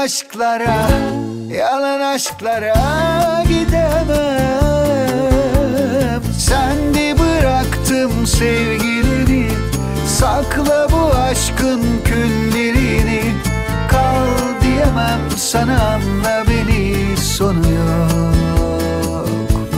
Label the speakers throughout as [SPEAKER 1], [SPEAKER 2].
[SPEAKER 1] aşklara, yalan aşklara gidemem. Sen de bıraktım sevgilini, sakla bu aşkın küllerini. Kal diyemem sana, anla beni, sonu yok.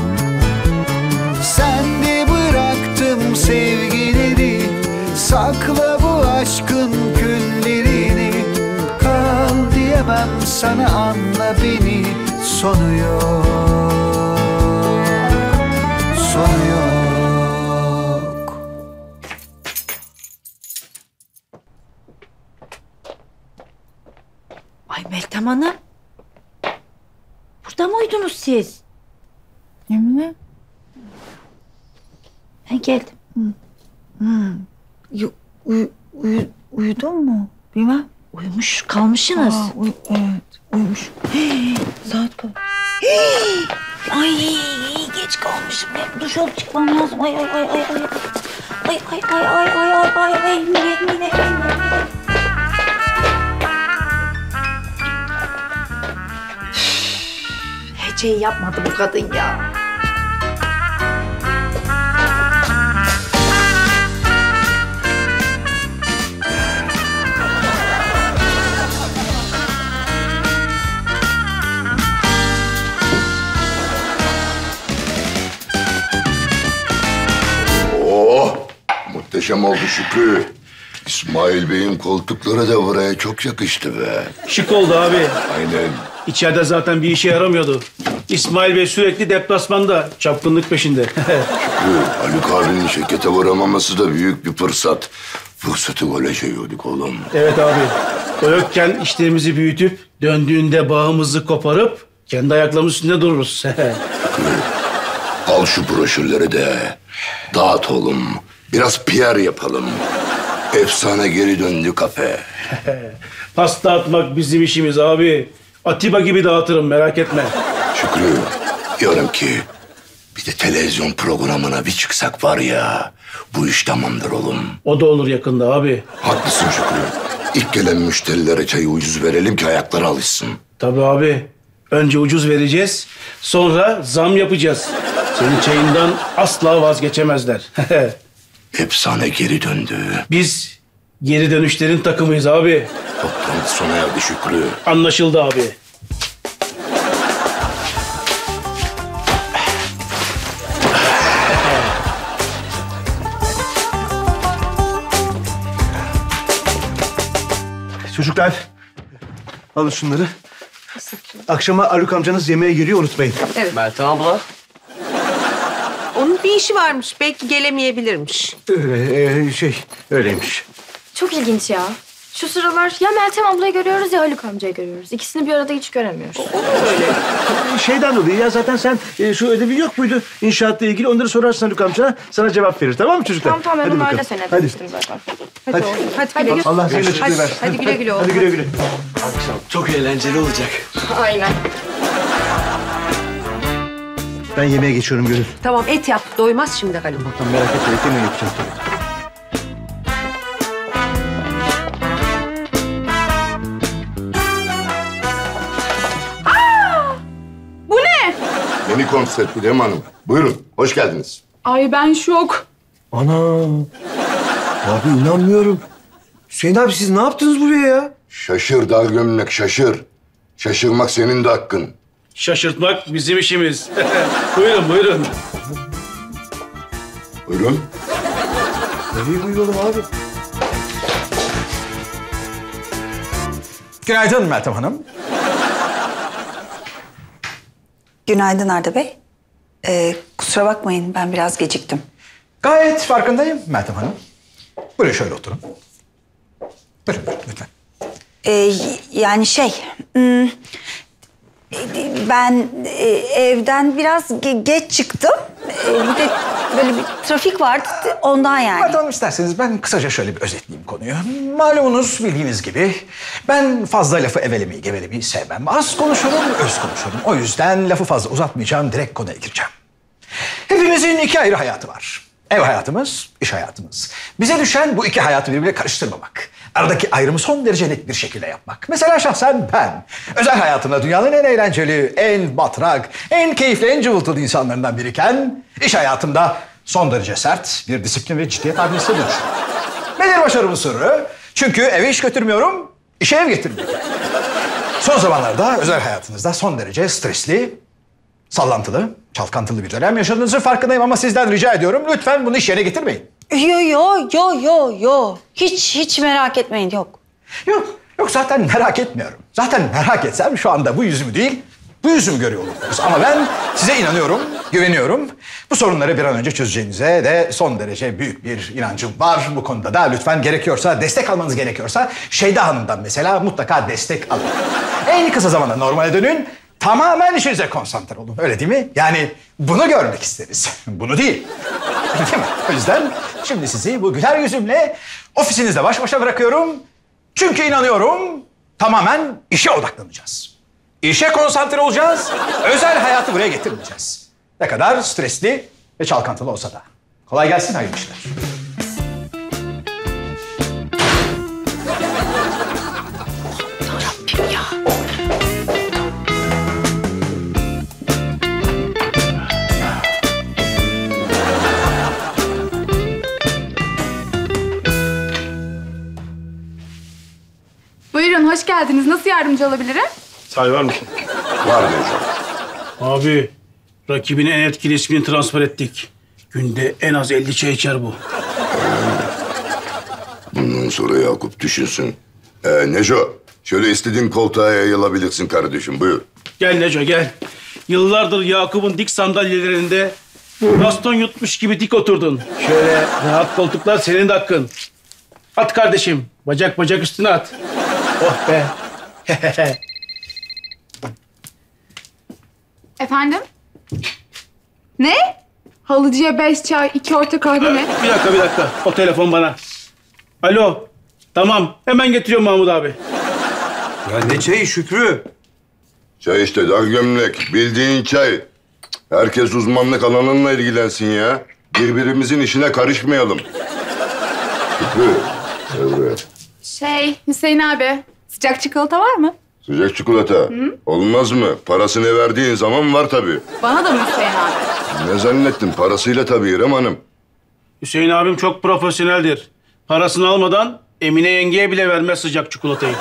[SPEAKER 1] Sen de bıraktım sevgilini, sakla bu aşkın küllerini. Kal diyemem sana, anla beni, sonu yok. Sonu yok.
[SPEAKER 2] Ay Meltem Hanım. Burada mı uyudunuz siz?
[SPEAKER 3] Emine.
[SPEAKER 2] Ben geldim.
[SPEAKER 3] Uyudun mu? Bilmem.
[SPEAKER 2] Uyumuş kalmışsınız.
[SPEAKER 3] Evet, uyumuş. Saat kaç?
[SPEAKER 2] Ay geç kalmışım. Duş alıp çıkmam lazım. Ay. Mine. Heceyi yapmadı bu kadın ya.
[SPEAKER 4] Muhteşem oldu Şükrü. İsmail Bey'in koltukları da buraya çok yakıştı be.
[SPEAKER 5] Şık oldu abi.
[SPEAKER 4] Aynen.
[SPEAKER 5] İçeride zaten bir işe yaramıyordu. İsmail Bey sürekli deplasmanda, çapkınlık peşinde.
[SPEAKER 4] Şükrü, Haluk abinin şirkete uğramaması da büyük bir fırsat. Fırsatı böyle çevirdik oğlum.
[SPEAKER 5] Evet abi. O yokken işlerimizi büyütüp, döndüğünde bağımızı koparıp kendi ayaklarımız üstünde dururuz.
[SPEAKER 4] Şükrü, al şu broşürleri de dağıt oğlum. Biraz PR yapalım. Efsane geri döndü kafe.
[SPEAKER 5] Pasta atmak bizim işimiz abi. Atiba gibi dağıtırım, merak etme.
[SPEAKER 4] Şükrü, diyorum ki bir de televizyon programına bir çıksak var ya, bu iş tamamdır oğlum.
[SPEAKER 5] O da olur yakında abi.
[SPEAKER 4] Haklısın Şükrü. İlk gelen müşterilere çayı ucuz verelim ki ayakları alışsın.
[SPEAKER 5] Tabii abi. Önce ucuz vereceğiz, sonra zam yapacağız. Senin çayından asla vazgeçemezler.
[SPEAKER 4] Efsane geri döndü.
[SPEAKER 5] Biz geri dönüşlerin takımıyız abi.
[SPEAKER 4] Toplantı sona erdi Şükrü.
[SPEAKER 5] Anlaşıldı abi.
[SPEAKER 6] Çocuklar, alın şunları. Akşama Haluk amcanız yemeğe geliyor, unutmayın.
[SPEAKER 7] Evet.
[SPEAKER 8] Meltem abla.
[SPEAKER 7] Onun bir işi varmış. Belki gelemeyebilirmiş.
[SPEAKER 6] Öyle, öyleymiş.
[SPEAKER 9] Çok ilginç ya. Şu sıralar ya Meltem ablayı görüyoruz ya Haluk amcayı görüyoruz. İkisini bir arada hiç göremiyoruz.
[SPEAKER 6] Şeyden dolayı ya, zaten sen şu ödevi yok muydu inşaatla ilgili? Onları sorarsın Haluk amcana, sana cevap verir. Tamam mı çocuklar?
[SPEAKER 9] Tamam, ben
[SPEAKER 6] Hadi
[SPEAKER 9] onlarla
[SPEAKER 6] bakalım.
[SPEAKER 9] seni
[SPEAKER 6] Hadi.
[SPEAKER 9] demiştim zaten.
[SPEAKER 6] Hadi.
[SPEAKER 7] Oğlum, hadi.
[SPEAKER 6] Allah senin açıklığı versin.
[SPEAKER 7] Hadi güle güle oğlum.
[SPEAKER 6] Hadi güle güle.
[SPEAKER 8] Akşam çok eğlenceli olacak.
[SPEAKER 9] Aynen.
[SPEAKER 6] Ben yemeğe geçiyorum Gönül.
[SPEAKER 7] Tamam, et yap. Doymaz şimdi Haluk.
[SPEAKER 6] Tamam, merak etme, et yemeği yapacağım.
[SPEAKER 9] Bu ne?
[SPEAKER 4] Yeni konseptli değil mi hanım? Buyurun, hoş geldiniz.
[SPEAKER 9] Ay ben şok.
[SPEAKER 10] Ana! Abi inanmıyorum. Hüseyin abi siz ne yaptınız buraya ya?
[SPEAKER 4] Şaşır dar gömlek, şaşır. Şaşırmak senin de hakkın.
[SPEAKER 5] Şaşırtmak bizim işimiz. Buyurun, buyurun.
[SPEAKER 4] Buyurun.
[SPEAKER 10] Nereye buyuralım abi?
[SPEAKER 11] Günaydın Meltem Hanım.
[SPEAKER 12] Günaydın Arda Bey. Kusura bakmayın, ben biraz geciktim.
[SPEAKER 11] Gayet farkındayım Meltem Hanım. Buyurun şöyle oturun. Buyurun lütfen.
[SPEAKER 12] Yani ben evden biraz geç çıktım. Bir de böyle bir trafik vardı, ondan yani.
[SPEAKER 11] Meltem Hanım isterseniz ben kısaca şöyle bir özetleyeyim konuyu. Malumunuz bildiğiniz gibi ben fazla lafı evelemeyi gevelemeyi sevmem. Az konuşurum, öz konuşurum. O yüzden lafı fazla uzatmayacağım, direkt konuya gireceğim. Hepimizin iki ayrı hayatı var. Ev hayatımız, iş hayatımız. Bize düşen bu iki hayatı birbirine karıştırmamak. Aradaki ayrımı son derece net bir şekilde yapmak. Mesela şahsen ben özel hayatımda dünyanın en eğlenceli, en batrak, en keyifli, en cıvıltılı insanlarından biriyken iş hayatımda son derece sert bir disiplin ve ciddiyet abidesine dönüşüyorum. Nedir başarımın sırrı? Çünkü eve iş götürmüyorum, işe ev getirmiyorum. Son zamanlarda özel hayatınızda son derece stresli, sallantılı, çalkantılı bir dönem yaşadığınızın farkındayım ama sizden rica ediyorum lütfen bunu iş yerine getirmeyin.
[SPEAKER 12] Yo. Hiç merak etmeyin, yok.
[SPEAKER 11] Yok zaten merak etmiyorum. Zaten merak etsem şu anda bu yüzümü değil, bu yüzümü görüyor olurdunuz. Ama ben size inanıyorum, güveniyorum. Bu sorunları bir an önce çözeceğinize de son derece büyük bir inancım var. Bu konuda da lütfen gerekiyorsa, destek almanız gerekiyorsa Şeyda Hanım'dan mesela mutlaka destek alın. En kısa zamanda normale dönün, tamamen işinize konsantre olun. Öyle değil mi? Yani bunu görmek isteriz. Bunu değil. Değil mi? O yüzden şimdi sizi bu güler yüzümle ofisinizde baş başa bırakıyorum. Çünkü inanıyorum tamamen işe odaklanacağız. İşe konsantre olacağız, özel hayatı buraya getirmeyeceğiz. Ne kadar stresli ve çalkantılı olsa da. Kolay gelsin, hayırlı işler.
[SPEAKER 9] Yarabbim ya.
[SPEAKER 13] Buyurun, hoş geldiniz. Nasıl yardımcı olabilirim?
[SPEAKER 5] Say var mısın?
[SPEAKER 4] Var Neco.
[SPEAKER 5] Abi, rakibin en etkili ismini transfer ettik. Günde en az 50 çay içer bu.
[SPEAKER 4] Bundan sonra Yakup düşünsün. Neco, şöyle istediğin koltuğa yayılabilirsin kardeşim, buyur.
[SPEAKER 5] Gel Neco, gel. Yıllardır Yakup'un dik sandalyelerinde baston yutmuş gibi dik oturdun. Şöyle rahat koltuklar senin de hakkın. At kardeşim, bacak üstüne at. Oh be.
[SPEAKER 13] Efendim? Ne? Halıcıya 5 çay, 2 orta kahve mi?
[SPEAKER 5] Bir dakika. O telefon bana. Alo. Tamam. Hemen getiriyorum Mahmut abi.
[SPEAKER 10] Ya ne çayı Şükrü?
[SPEAKER 4] Çay işte, dar gömlek, bildiğin çay. Herkes uzmanlık alanınla ilgilensin ya. Birbirimizin işine karışmayalım. Şükrü, evet.
[SPEAKER 13] Hüseyin abi, sıcak çikolata var mı?
[SPEAKER 4] Sıcak çikolata. Hı? Olmaz mı? Parasını verdiğin zaman var tabii.
[SPEAKER 13] Bana da mı Hüseyin abi?
[SPEAKER 4] Ne zannettin? Parasıyla tabii İrem Hanım.
[SPEAKER 5] Hüseyin abim çok profesyoneldir. Parasını almadan Emine yengeye bile vermez sıcak çikolatayı.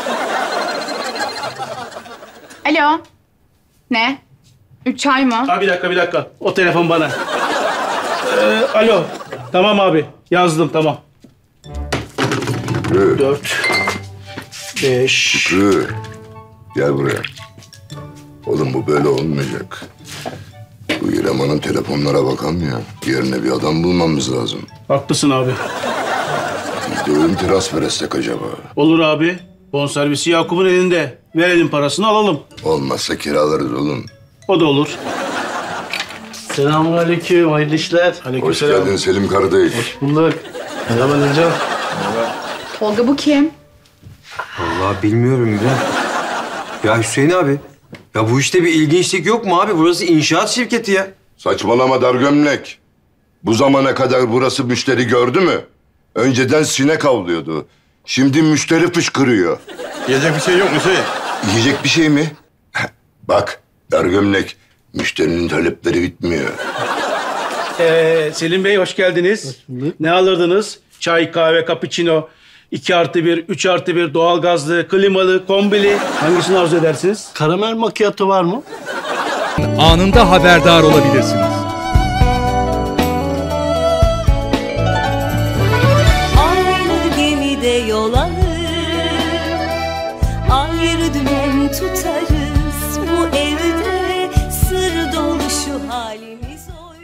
[SPEAKER 13] Alo. Ne? 3 çay mı?
[SPEAKER 5] Ha, bir dakika. O telefon bana. Alo. Tamam abi. Yazdım, tamam.
[SPEAKER 4] Şükrü.
[SPEAKER 5] 4, 5...
[SPEAKER 4] Şükrü. Gel buraya. Oğlum bu böyle olmayacak. Bu İrem Hanım telefonlara bakamıyor. Yerine bir adam bulmamız lazım.
[SPEAKER 5] Haklısın abi.
[SPEAKER 4] Biz de ölüm transfer etsek acaba?
[SPEAKER 5] Olur abi. Bonservisi Yakup'un elinde. Verelim parasını, alalım.
[SPEAKER 4] Olmazsa kiralarız oğlum.
[SPEAKER 5] O da olur.
[SPEAKER 14] Selamünaleyküm, hayırlı işler.
[SPEAKER 4] Hoş geldin Selim kardeş.
[SPEAKER 14] Hoş bulduk. Merhaba Neco.
[SPEAKER 13] Tolga bu kim?
[SPEAKER 10] Vallahi bilmiyorum İrem. Ya Hüseyin abi, ya bu işte bir ilginçlik yok mu abi? Burası inşaat şirketi ya.
[SPEAKER 4] Saçmalama dar gömlek. Bu zamana kadar burası müşteri gördü mü? Önceden sinek avlıyordu. Şimdi müşteri fışkırıyor.
[SPEAKER 14] Yiyecek bir şey yok mu Hüseyin?
[SPEAKER 4] Yiyecek bir şey mi? Bak dar gömlek. Müşterinin talepleri bitmiyor.
[SPEAKER 5] Selim Bey hoş geldiniz. Ne alırdınız? Çay, kahve, cappuccino, 2+1, 3+1, doğalgazlı, klimalı, kombili. Hangisini arzu edersiniz?
[SPEAKER 14] Karamel macchiato var mı?
[SPEAKER 15] Anında haberdar olabilirsiniz.
[SPEAKER 16] Aynı gemide yol alır, ayrı dümen tutarız. Bu evde sır dolu şu halimiz.